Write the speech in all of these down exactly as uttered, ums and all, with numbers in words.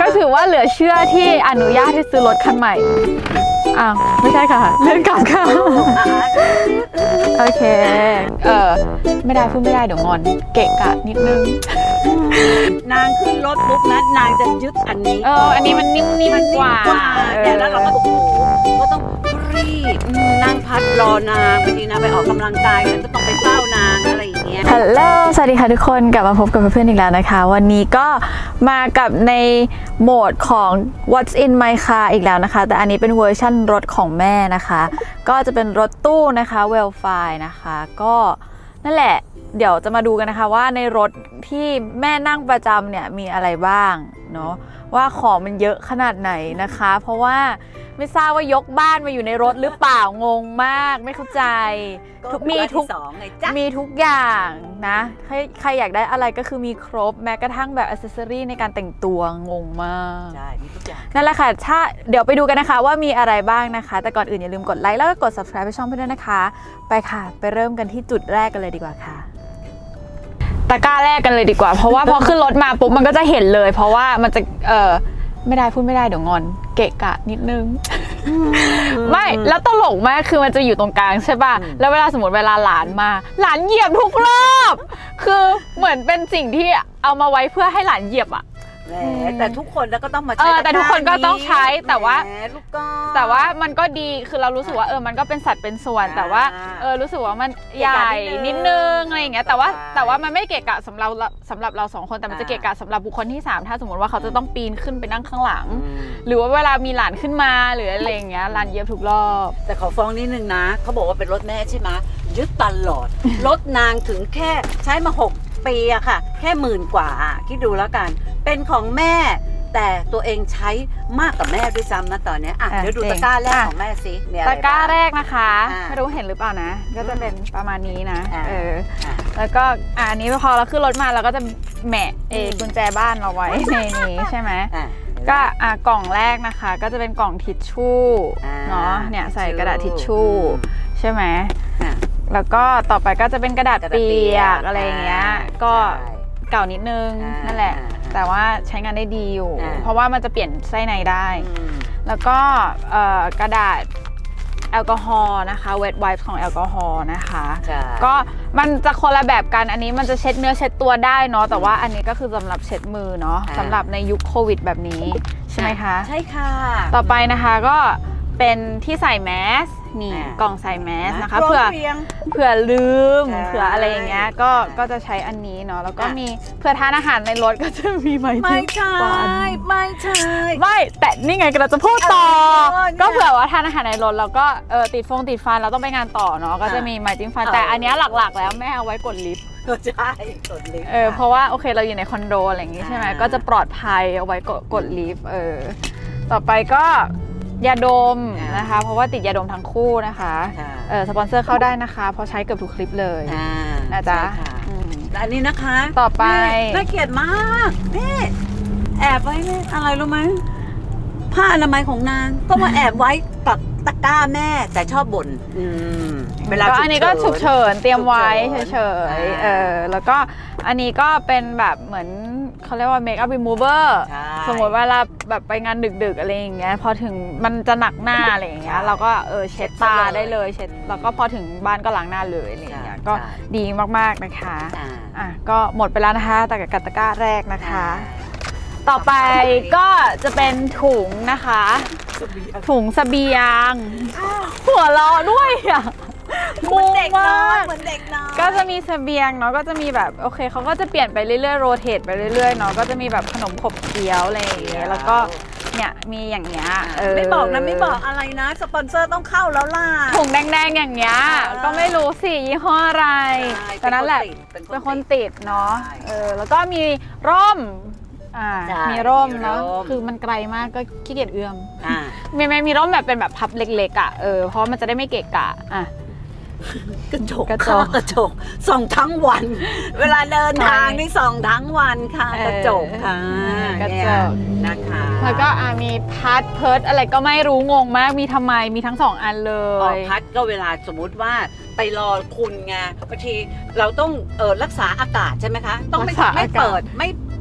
ถือว่าเหลือเชื่อที่อนุญาตให้ซื้อรถคันใหม่อ้าวไม่ใช่ค่ะเลื่อนกลับค่ะโอเคเออไม่ได้พูดไม่ได้เดี๋ยวงอนเกะกะนิดนึงนางขึ้นรถปุ๊บนะนางจะยึดอันนี้เอออันนี้มันนิ่มๆกว่าแต่แล้วเราก็โอ้โหก็ต้องรีบนั่งพัดรอนางบางทีนะไปออกกำลังกายก็ต้องไปเฝ้านางอะไรอย่างเงี้ยฮัลโหลสวัสดีค่ะทุกคนกลับมาพบกับเพื่อนๆอีกแล้วนะคะวันนี้ก็มากับในโหมดของ What's in my car อีกแล้วนะคะแต่อันนี้เป็นเวอร์ชั่นรถของแม่นะคะก็จะเป็นรถตู้นะคะ Wellfly นะคะก็นั่นแหละเดี๋ยวจะมาดูกันนะคะว่าในรถที่แม่นั่งประจำเนี่ยมีอะไรบ้างเนาะว่าของมันเยอะขนาดไหนนะคะเพราะว่าไม่ทราบว่ายกบ้านมาอยู่ในรถหรือเปล่างงมากไม่เข้าใจมีทุกมีทุกอย่างนะใครใครอยากได้อะไรก็คือมีครบแม้กระทั่งแบบอิสเซอรี่ในการแต่งตัวงงมากใช่มีทุกอย่างนั่นแหละค่ะถ้าเดี๋ยวไปดูกันนะคะว่ามีอะไรบ้างนะคะแต่ก่อนอื่นอย่าลืมกดไลค์แล้วก็กด ซับสไครบ์ ให้ช่องเพื่อนด้วยนะคะไปค่ะไปเริ่มกันที่จุดแรกกันเลยดีกว่าค่ะตะกร้าแรกกันเลยดีกว่าเพราะว่าพอขึ้นรถมาปุ๊บมันก็จะเห็นเลยเพราะว่ามันจะเออไม่ได้พูดไม่ได้เดี๋ยวงอนเกะกะนิดนึงไม่แล้วตลกมากคือมันจะอยู่ตรงกลางใช่ป่ะแล้วเวลาสมมติเวลาหลานมาหลานเหยียบทุกรอบคือเหมือนเป็นสิ่งที่เอามาไว้เพื่อให้หลานเหยียบอ่ะแต่ทุกคนแล้วก็ต้องมาใช้แต่ทุกคนก็ต้องใช้แต่ว่าแต่ว่ามันก็ดีคือเรารู้สึกว่าเออมันก็เป็นสัตว์เป็นส่วนแต่ว่าเออรู้สึกว่ามันใหญ่นิดนึงอะไรอย่างเงี้ยแต่ว่าแต่ว่ามันไม่เกะกะสำหรับสำหรับเราสองคนแต่มันจะเกะกะสำหรับบุคคลที่สามถ้าสมมติว่าเขาจะต้องปีนขึ้นไปนั่งข้างหลังหรือว่าเวลามีหลานขึ้นมาหรืออะไรอย่างเงี้ยหลานเหยียบทุกรอบแต่ขอฟ้องนิดนึงนะเขาบอกว่าเป็นรถแม่ใช่ไหมยึดตลอดรถนางถึงแค่ใช้มาหกปีอะค่ะแค่หมื่นกว่าคิดดูแล้วกันเป็นของแม่แต่ตัวเองใช้มากกว่าแม่ด้วยซ้ำนะตอนนี้อ่ะเดี๋ยวดูตะกร้าแรกของแม่สิตะกร้าแรกนะคะไม่รู้เห็นหรือเปล่านะก็จะเป็นประมาณนี้นะเออแล้วก็อันนี้พอเราขึ้นรถมาเราก็จะแหมะเอกุญแจบ้านเราไว้ในนี้ใช่ไหมก็อ่ะกล่องแรกนะคะก็จะเป็นกล่องทิชชู่เนาะเนี่ยใส่กระดาษทิชชู่ใช่ไหมแล้วก็ต่อไปก็จะเป็นกระดาษเปียกอะไรอย่างเงี้ยก็เก่านิดนึงนั่นแหละแต่ว่าใช้งานได้ดีอยู่เพราะว่ามันจะเปลี่ยนไส้ในได้แล้วก็กระดาษแอลกอฮอล์นะคะ wet wipes ของแอลกอฮอล์นะคะก็มันจะคนละแบบกันอันนี้มันจะเช็ดเนื้อเช็ดตัวได้เนาะแต่ว่าอันนี้ก็คือสำหรับเช็ดมือเนาะสำหรับในยุคโควิดแบบนี้ใช่ไหมคะใช่ค่ะต่อไปนะคะก็เป็นที่ใส่แมสนี่กล่องใส่แมสนะคะเผื่อเผื่อลืมเผื่ออะไรอย่างเงี้ยก็ก็จะใช้อันนี้เนาะแล้วก็มีเผื่อทานอาหารในรถก็จะมีไม้จิ้มฟันไม่ใช่ไม่แต่นี่ไงเราจะพูดต่อก็เผื่อว่าทานอาหารในรถแล้วก็เออติดฟงติดฟันเราต้องไปงานต่อเนาะก็จะมีไม้จิ้มฟันแต่อันนี้หลักๆแล้วแม่เอาไว้กดลิฟต์ใช่กดลิฟต์เออเพราะว่าโอเคเราอยู่ในคอนโดอะไรอย่างงี้ใช่ไหมก็จะปลอดภัยเอาไว้กดลิฟต์เออต่อไปก็ยาดมนะคะเพราะว่าติดยาดมทั้งคู่นะคะเออสปอนเซอร์เข้าได้นะคะเพราะใช้เกือบทุกคลิปเลยนะจ๊ะและอันนี้นะคะต่อไปน่าเกลียดมากนี่แอบไว้นี่อะไรรู้ไหมผ้าอนามัยของนางก็มาแอบไว้กับตะกร้าแม่แต่ชอบบ่นเวลาอันนี้ก็ฉุกเฉินเตรียมไว้เฉยๆเออแล้วก็อันนี้ก็เป็นแบบเหมือนเขาเรียกว่าเมคอัพรีมูเวอร์สมมติว่าเราแบบไปงานดึกๆอะไรอย่างเงี้ยพอถึงมันจะหนักหน้าอะไรอย่างเงี้ยเราก็เออเช็ดตาได้เลยเช็ดแล้วก็พอถึงบ้านก็ล้างหน้าเลยอะไรอย่างเงี้ยก็ดีมากๆนะคะอ่ะก็หมดไปแล้วนะคะแต่กับตะกร้าแรกนะคะต่อไปก็จะเป็นถุงนะคะถุงเสบียงหัวเราะด้วยอ่ะเหมือนเด็กน้อยเหมือนเด็กน้อยก็จะมีเสบียงเนาะก็จะมีแบบโอเคเขาก็จะเปลี่ยนไปเรื่อยๆโรเตทไปเรื่อยๆเนาะก็จะมีแบบขนมขบเคี้ยวอะไรอย่างเงี้ยแล้วก็เนี่ยมีอย่างเงี้ยไม่บอกนะไม่บอกอะไรนะสปอนเซอร์ต้องเข้าแล้วล่ะถุงแดงๆอย่างเงี้ยก็ไม่รู้สิยี่ห้ออะไรแต่นั่นแหละเป็นคนติดเนาะเออแล้วก็มีร่มอ่ามีร่มเนาะคือมันไกลมากก็ขี้เกียจเอื้อมมีไหมมีร่มแบบเป็นแบบพับเล็กๆอ่ะเออเพราะมันจะได้ไม่เกะกะอ่ะกระจกกระจกกระจกส่องทั้งวันเวลาเดินทางนี่ส่องทั้งวันค่ะกระจกค่ะกระจกนะคะแล้วก็มีพัดเพิร์ดอะไรก็ไม่รู้งงมากมีทำไมมีทั้งสองอันเลยพัดก็เวลาสมมุติว่าไปรอคุณไงบางทีเราต้องเออรักษาอากาศใช่ไหมคะต้องไม่ไม่เปิดไม่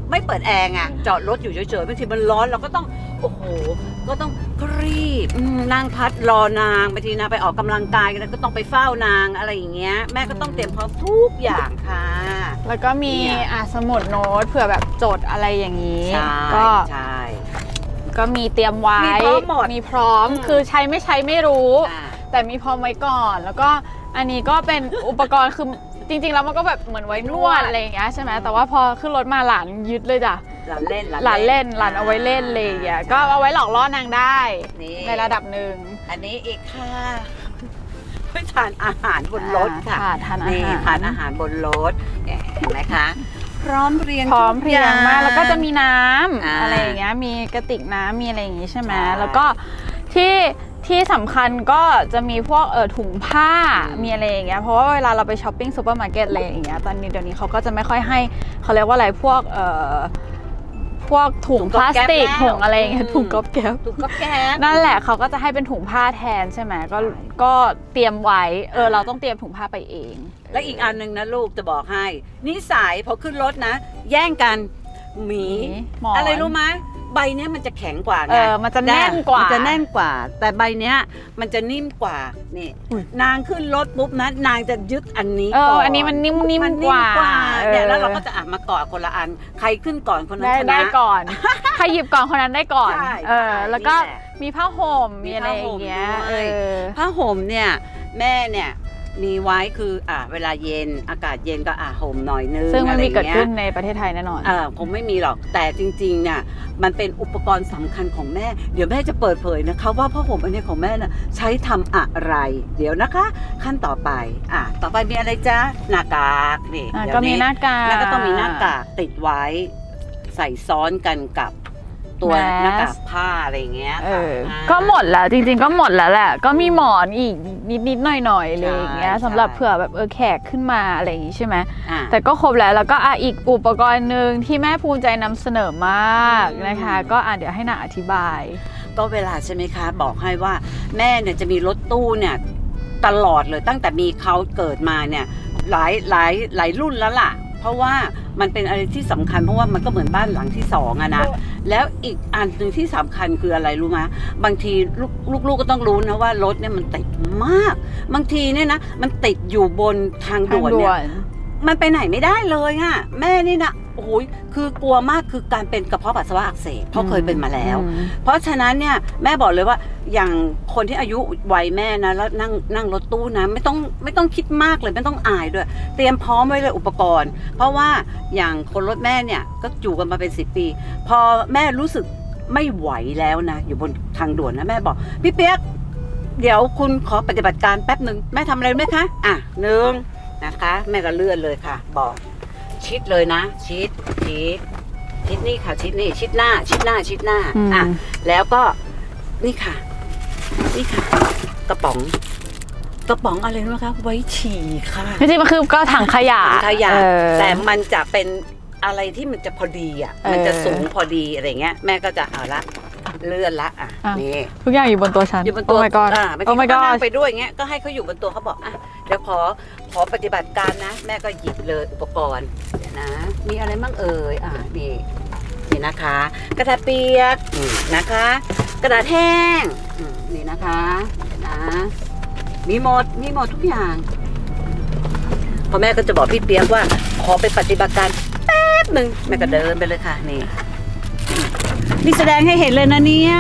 ไม่เปิดแอร์ไงจอดรถอยู่เฉยๆบางทีมันร้อนเราก็ต้องโอ้โหก็ต้องรีบนั่งพัดรอนางบางทีนางไปออกกำลังกายก็ต้องไปเฝ้านางอะไรอย่างเงี้ยแม่ก็ต้องเตรียมพร้อมทุกอย่างค่ะแล้วก็มีอ่ะสมุดโน้ตเผื่อแบบจดอะไรอย่างนี้ก็ใช่ก็มีเตรียมไว้มีพร้อมคือใช้ไม่ใช้ไม่รู้แต่มีพร้อมไว้ก่อนแล้วก็อันนี้ก็เป็นอุปกรณ์คือจริงๆแล้วมันก็แบบเหมือนไว้นวดอะไรอย่างเงี้ยใช่ไหมแต่ว่าพอขึ้นรถมาหลานยึดเลยจ้ะหลานเล่นหลานเล่นหลานเอาไว้เล่นเลยอ่ะก็เอาไว้หลอกล่อนางได้ในระดับหนึ่งอันนี้อีกค่ะเพื่อทานอาหารบนรถค่ะทานอาหารทานอาหารบนรถเห็นไหมคะพร้อมเพรียงพร้อมเพรียงมากแล้วก็จะมีน้ำอะไรอย่างเงี้ยมีกระติกน้ำมีอะไรอย่างงี้ใช่ไหมแล้วก็ที่ที่สำคัญก็จะมีพวกเออถุงผ้ามีอะไรอย่างเงี้ยเพราะว่าเวลาเราไปช้อปปิ้งซูเปอร์มาร์เก็ตอะไรอย่างเงี้ยตอนนี้เดี๋ยวนี้เขาก็จะไม่ค่อยให้เขาเรียกว่าอะไรพวกเออพวกถุงพลาสติกถุงอะไรอย่างเงี้ยถุงก๊อบแก๊บถุงก๊อบแก๊บนั่นแหละเขาก็จะให้เป็นถุงผ้าแทนใช่ไหมก็ก็เตรียมไว้เออเราต้องเตรียมถุงผ้าไปเองและอีกอันนึงนะลูกจะบอกให้นิสัยพอขึ้นรถนะแย่งกันหมีอะไรรู้ไหมใบเนี้ยมันจะแข็งกว่าไงเออมันจะแน่นกว่ามันจะแน่นกว่าแต่ใบเนี้ยมันจะนิ่มกว่านี่นางขึ้นรถปุ๊บนะนางจะยึดอันนี้ก่อนอันนี้มันนิ่มนิ่มกว่าเนี่ยแล้วเราก็จะอ่ะมาเกาะคนละอันใครขึ้นก่อนคนนั้นชนะได้ก่อนใครหยิบก่อนคนนั้นได้ก่อนเออแล้วก็มีผ้าห่มมีอะไรอย่างเงี้ยผ้าห่มเนี่ยแม่เนี่ยมีไว้คืออ่าเวลาเย็นอากาศเย็นก็อ่าห่มหน่อยนึงซึ่งมันมีเกิดขึ้นในประเทศไทยแน่นอนอ่าผมไม่มีหรอกแต่จริงๆเนี่ยมันเป็นอุปกรณ์สำคัญของแม่เดี๋ยวแม่จะเปิดเผยนะคะว่าผ้าห่มอันนี้ของแม่น่ะใช้ทำอะไรเดี๋ยวนะคะขั้นต่อไปอ่าต่อไปมีอะไรจ๊ะหน้ากากนี่ก็มีหน้ากากแล้วก็ต้องมีหน้ากากติดไว้ใส่ซ้อนกันกับตัวหน้ากากผ้าอะไรเงี้ยก็หมดแล้วจริงๆก็หมดแล้วแหละก็มีหมอนอีกนิดๆหน่อยๆอะไรอย่างเงี้ยสำหรับเผื่อแบบเออแขกขึ้นมาอะไรอย่างงี้ใช่ไหมแต่ก็ครบแล้วแล้วก็อ่ะอีกอุปกรณ์หนึ่งที่แม่ภูมิใจนำเสนอมากนะคะก็อ่ะเดี๋ยวให้นาอธิบายก็เวลาใช่ไหมคะบอกให้ว่าแม่เนี่ยจะมีรถตู้เนี่ยตลอดเลยตั้งแต่มีเขาเกิดมาเนี่ยหลายหลายหลายรุ่นแล้วล่ะเพราะว่ามันเป็นอะไรที่สำคัญเพราะว่ามันก็เหมือนบ้านหลังที่สองอะนะแล้วอีกอันหนึ่งที่สำคัญคืออะไรรู้ไหมบางทีลูกๆก็ต้องรู้นะว่ารถเนี่ยมันติดมากบางทีเนี่ยนะมันติดอยู่บนทางด่วนเนี่ยมันไปไหนไม่ได้เลยอะแม่นี่นะโอ้ยคือกลัวมากคือการเป็นกระเพาะปัสสาวะอักเสบเพราะเคยเป็นมาแล้วเพราะฉะนั้นเนี่ยแม่บอกเลยว่าอย่างคนที่อายุวัยแม่นะแล้วนั่งนั่งรถตู้นะไม่ต้องไม่ต้องคิดมากเลยไม่ต้องอายด้วยเตรียมพร้อมไว้เลยอุปกรณ์เพราะว่าอย่างคนรถแม่เนี่ยก็อยู่กันมาเป็นสิบปีพอแม่รู้สึกไม่ไหวแล้วนะอยู่บนทางด่วนนะแม่บอกพี่เปี๊ยกเดี๋ยวคุณขอปฏิบัติการแป๊บหนึ่งแม่ทำอะไรไหมคะอ่ะหนึ่งนะคะแม่ก็เลื่อนเลยค่ะบอกชิดเลยนะชิดชิดชิดนี่ค่ะชิดนี่ชิดหน้าชิดหน้าชิดหน้าอ่ะแล้วก็นี่ค่ะนี่ค่ะกระป๋องกระป๋องอะไรรู้ไหมคะไว้ฉี่ค่ะจริงๆมันคือก็ถังขยะถังขยะแต่มันจะเป็นอะไรที่มันจะพอดีอ่ะมันจะสูงพอดีอะไรเงี้ยแม่ก็จะเอาละเลื่อนละอ่ะนี่ทุกอย่างอยู่บนตัวฉันอยู่บนตัว oh my god อ่าไม่ต้องนั่งไปด้วยเงี้ยก็ให้เขาอยู่บนตัวเขาบอกอ่ะเดี๋ยวขอขอปฏิบัติการนะแม่ก็หยิบเลยอุปกรณ์เดี๋ยวนะมีอะไรบ้างเอ่ยอ่ะนี่นี่นะคะกระดาษเปียกนะคะ กระดาษแห้งนี่นะคะเดี๋ยวนะมีหมดมีหมดทุกอย่างพอแม่ก็จะบอกพี่เปียกว่าขอไปปฏิบัติการแป๊บหนึ่งแม่ก็เดินไปเลยค่ะนี่นี่แสดงให้เห็นเลยนะเนี่ย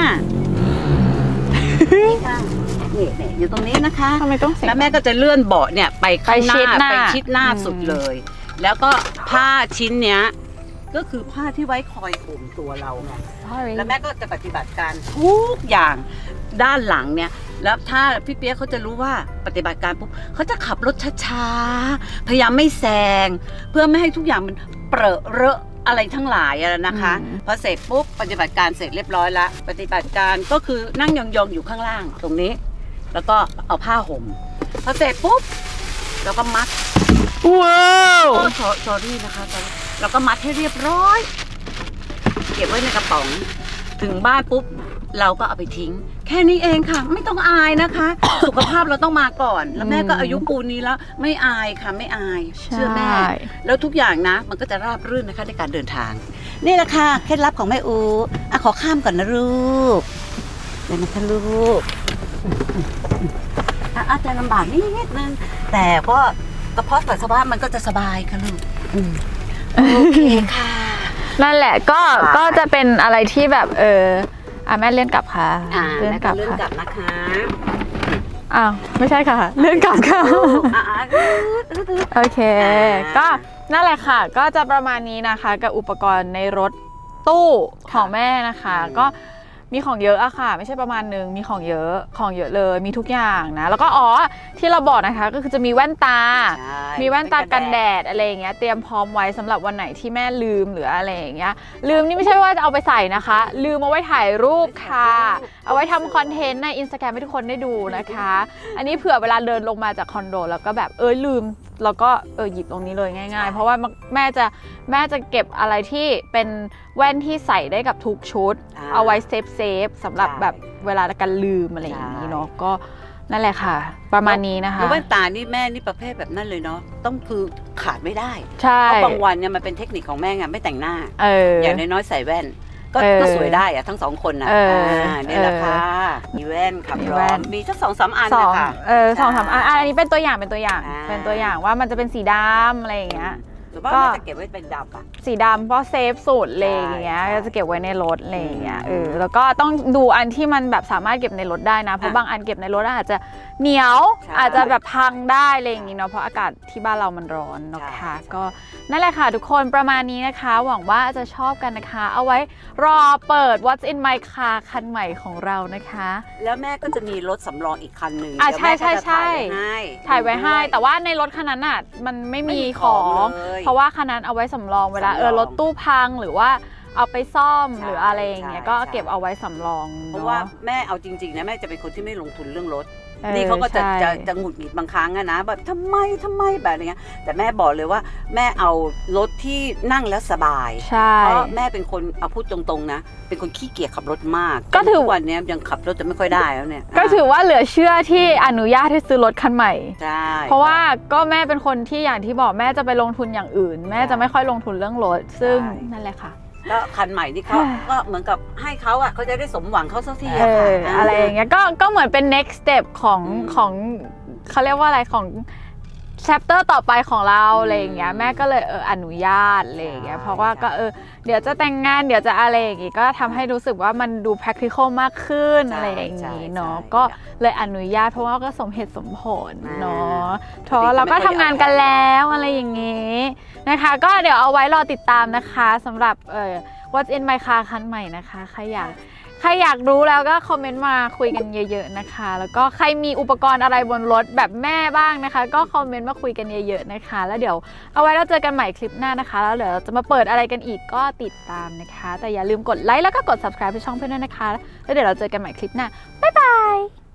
นี่ค่ะนี่เนี่ยอยู่ตรงนี้นะคะทำไมต้องแล้วแม่ก็จะเลื่อนเบาะเนี่ยไปข้างหน้าไปชิดหน้าสุดเลยแล้วก็ผ้าชิ้นเนี้ยก็คือผ้าที่ไว้คอยห่มตัวเราไงแล้วแม่ก็จะปฏิบัติการทุกอย่างด้านหลังเนี่ยแล้วถ้าพี่เปี๊ยกเขาจะรู้ว่าปฏิบัติการปุ๊บเขาจะขับรถช้าๆพยายามไม่แซงเพื่อไม่ให้ทุกอย่างมันเปรอะเรอะอะไรทั้งหลายอะนะคะพอเสร็จปุ๊บปฏิบัติการเสร็จเรียบร้อยแล้วปฏิบัติการก็คือนั่งยองๆอยู่ข้างล่างตรงนี้แล้วก็เอาผ้าห่มพอเสร็จปุ๊บแล้วก็มัดว้าวโอ้สอรี่นะคะแล้วก็มัดให้เรียบร้อยเก็บไว้ในกระป๋องถึงบ้านปุ๊บเราก็เอาไปทิ้งแค่นี้เองค่ะไม่ต้องอายนะคะสุขภาพเราต้องมาก่อนแล้วแม่ก็อายุปูนนี้แล้วไม่อายค่ะไม่อายเชื่อแม่แล้วทุกอย่างนะมันก็จะราบรื่นนะคะในการเดินทางนี่แหละค่ะเคล็ดลับของแม่อูอ่ะขอข้ามก่อนนะลูกเดี๋ยวนะคะลูกอ่ะอาจจะลำบากนิดนึงแต่ก็กระเพาะปัสสาวะมันก็จะสบายค่ะลูกโอเคค่ะนั่นแหละก็ก็จะเป็นอะไรที่แบบเอออ่ะแม่เลื่อนกลับค่ะเลื่อนกลับเลื่อนกลับนะคะอ้าวไม่ใช่ค่ะเลื่อนกลับค่ะโอเคก็นั่นแหละค่ะก็จะประมาณนี้นะคะกับอุปกรณ์ในรถตู้ของแม่นะคะก็มีของเยอะอะค่ะไม่ใช่ประมาณนึงมีของเยอะของเยอะเลยมีทุกอย่างนะแล้วก็อ๋อที่เราบอกนะคะก็คือจะมีแว่นตามีแว่นตากันแดดอะไรอย่างเงี้ยเตรียมพร้อมไว้สำหรับวันไหนที่แม่ลืมหรืออะไรอย่างเงี้ยลืมนี่ไม่ใช่ว่าจะเอาไปใส่นะคะลืมเอาไว้ถ่ายรูปค่ะเอาไว้ทำคอนเทนต์ใน อินสตาแกรม ให้ทุกคนได้ดูนะคะอันนี้เผื่อเวลาเดินลงมาจากคอนโดแล้วก็แบบเออลืมแล้วก็เออหยิบตรงนี้เลยง่ายๆเพราะว่าแม่จะแม่จะเก็บอะไรที่เป็นแว่นที่ใส่ได้กับทุกชุดเอาไว้เซฟเซฟสำหรับแบบเวลาการลืมอะไรอย่างนี้เนาะก็นั่นแหละค่ะประมาณนี้นะคะแว่นตานี่แม่นี่ประเภทแบบนั้นเลยเนาะต้องคือขาดไม่ได้ใช่เพราะบางวันเนี่ยมันเป็นเทคนิคของแม่ไงไม่แต่งหน้าอย่างน้อยๆใส่แว่นก็สวยได้อะทั้งสองคนนะนี่แหละค่ะมีแว่นขับรถมีสักสองสามอันนะคะเออสองสามอันอันนี้เป็นตัวอย่างเป็นตัวอย่างเป็นตัวอย่างว่ามันจะเป็นสีดำอะไรอย่างเงี้ยหรือว่าจะเก็บไว้เป็นดำอะสีดำเพราะเซฟสุดเลยอย่างเงี้ยจะเก็บไว้ในรถอะไรอย่างเงี้ยเออแล้วก็ต้องดูอันที่มันแบบสามารถเก็บในรถได้นะเพราะบางอันเก็บในรถอาจจะเหนียวอาจจะแบบพังได้อะไรอย่างงี้เนาะเพราะอากาศที่บ้านเรามันร้อนนะคะก็นั่นแหละค่ะทุกคนประมาณนี้นะคะหวังว่าจะชอบกันนะคะเอาไว้รอเปิด What's in my car คันใหม่ของเรานะคะแล้วแม่ก็จะมีรถสำรองอีกคันหนึ่งอ่ะใช่ใช่ใช่ถ่ายไว้ให้แต่ว่าในรถคันนั้นอ่ะมันไม่มีของเพราะว่าคันนั้นเอาไว้สำรองเวลาเออรถตู้พังหรือว่าเอาไปซ่อมหรืออะไรอย่างเงี้ยก็เก็บเอาไว้สำรองเพราะว่าแม่เอาจริงๆนะแม่จะเป็นคนที่ไม่ลงทุนเรื่องรถนี่เขาก็จะจะจะหงุดหงิดบางครั้งนะแบบทำไมทำไมแบบนี้แต่แม่บอกเลยว่าแม่เอารถที่นั่งแล้วสบายเพราะแม่เป็นคนเอาพูดตรงๆนะเป็นคนขี้เกียจขับรถมากก็ถือวันนี้ยังขับรถจะไม่ค่อยได้แล้วเนี่ยก็ถือว่าเหลือเชื่อที่อนุญาตให้ซื้อรถคันใหม่ใช่เพราะว่าก็แม่เป็นคนที่อย่างที่บอกแม่จะไปลงทุนอย่างอื่นแม่จะไม่ค่อยลงทุนเรื่องรถซึ่งนั่นแหละค่ะก็คันใหม่ที่เขาก็เหมือนกับให้เขาอ่ะเขาจะได้สมหวังเขาสักทีอะค่ะอะไรอย่างเงี้ยก็ก็เหมือนเป็น next step ของของเขาเรียกว่าอะไรของ chapter ต่อไปของเราอะไรอย่างเงี้ยแม่ก็เลยเอออนุญาตอะไรอย่างเงี้ยเพราะว่าก็เออเดี๋ยวจะแต่งงานเดี๋ยวจะอะไรอย่างงี้ก็ทำให้รู้สึกว่ามันดู practical มากขึ้นอะไรอย่างงี้เนาะก็เลยอนุญาตเพราะว่าก็สมเหตุสมผลเนาะเพราะเราก็ทำงานกันแล้วอะไรอย่างงี้นะคะก็เดี๋ยวเอาไว้รอติดตามนะคะสำหรับเอ่อ What's in my car คันใหม่นะคะใครอยากใครอยากรู้แล้วก็คอมเมนต์มาคุยกันเยอะๆนะคะแล้วก็ใครมีอุปกรณ์อะไรบนรถแบบแม่บ้างนะคะก็คอมเมนต์มาคุยกันเยอะๆนะคะแล้วเดี๋ยวเอาไว้เราเจอกันใหม่คลิปหน้านะคะแล้วเดี๋ยวเราจะมาเปิดอะไรกันอีกก็ติดตามนะคะแต่อย่าลืมกดไลค์แล้วก็กด ซับสไครบ์ ให้ช่องเพื่อนด้วยนะคะแล้วเดี๋ยวเราเจอกันใหม่คลิปหน้าบ๊ายบาย